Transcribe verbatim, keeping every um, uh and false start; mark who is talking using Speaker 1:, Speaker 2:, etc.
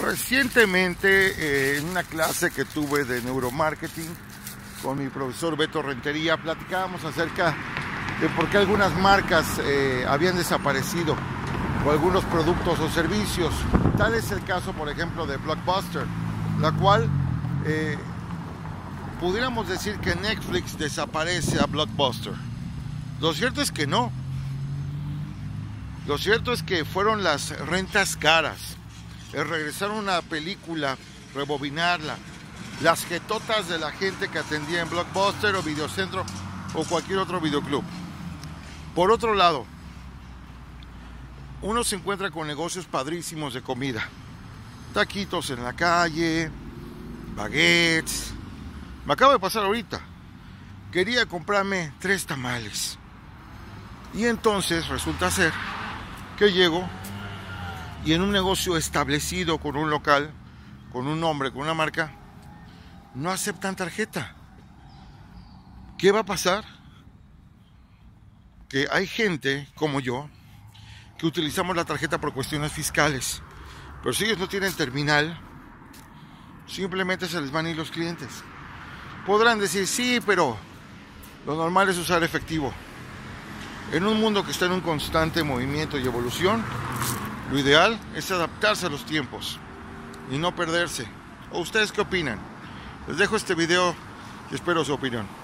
Speaker 1: Recientemente, eh, en una clase que tuve de neuromarketing con mi profesor Beto Rentería, platicábamos acerca de por qué algunas marcas eh, habían desaparecido, o algunos productos o servicios. Tal es el caso, por ejemplo, de Blockbuster, la cual eh, pudiéramos decir que Netflix desaparece a Blockbuster. Lo cierto es que no. Lo cierto es que fueron las rentas caras, el regresar una película, rebobinarla, las jetotas de la gente que atendía en Blockbuster o Videocentro o cualquier otro videoclub. Por otro lado, uno se encuentra con negocios padrísimos de comida, taquitos en la calle, baguettes. Me acaba de pasar ahorita, quería comprarme tres tamales y entonces resulta ser que llego y en un negocio establecido con un local, con un nombre, con una marca, no aceptan tarjeta. ¿Qué va a pasar? Que hay gente como yo que utilizamos la tarjeta por cuestiones fiscales, pero si ellos no tienen terminal, simplemente se les van a ir los clientes. Podrán decir, sí, pero lo normal es usar efectivo. En un mundo que está en un constante movimiento y evolución, lo ideal es adaptarse a los tiempos y no perderse. ¿O ustedes qué opinan? Les dejo este video y espero su opinión.